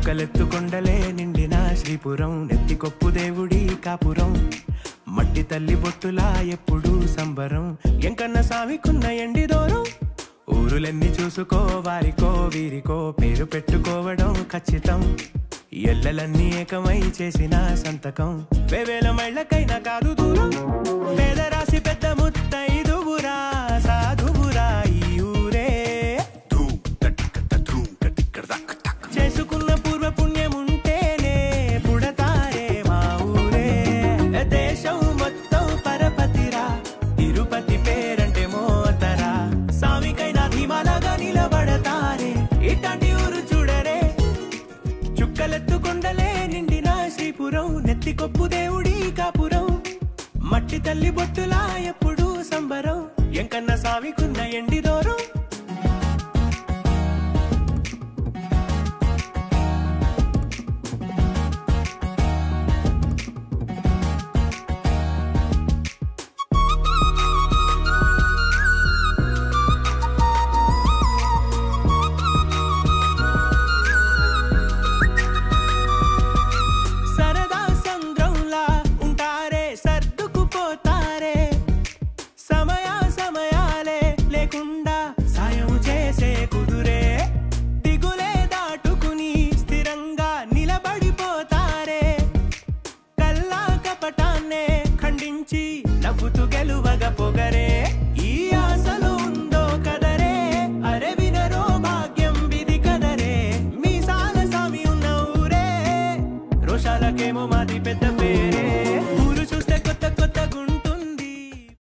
చుక్కలెత్తుకొండలే నిండిన శ్రీపురం, నెత్తికొప్పు దేవుడి కాపురం, మట్టి తల్లి బొట్టులా ఎప్పుడు సంబరం. ఎంకన్న సామికున్న ఎండి దూరం, ఊరులెన్ని చూసుకో వారికో వీరికో పేరు పెట్టుకోవడం ఖచ్చితం. ఎల్లలన్నీ ఏకమై చేసిన సంతకం, వేవేల మైళ్ళకైనా కాదు దూరం. పేదరాశి పెద్ద ముత్తైదువురా, సాధువురా ఈ ఊరే. చేసుకున్న పూర్వ పుణ్యముంటేనే పుడతారే మా ఊరే. దేశం మొత్తం పరపతిరా, తిరుపతి పేరంటే మోతరా. సామికైనా ధీమాలాగా నిలబడతారే, ఇట్లాంటి ఊరు చూడరే. చుక్కలెత్తుకొండలే నిండిన శ్రీపురం, నెత్తికొప్పు దేవుడి కాపురం, మట్టి తల్లి బొట్టులా ఎప్పుడు సంబరం. ఎంకన్న సామికున్న ఎండి దూరం. పొగరే ఈ ఆశలో ఉందో కదరే, అరే వినరో భాగ్యం విధి కదరే. మీసాల సామి ఉన్న ఊరే, రోషాలకేమో మాది పెద్ద పేరు.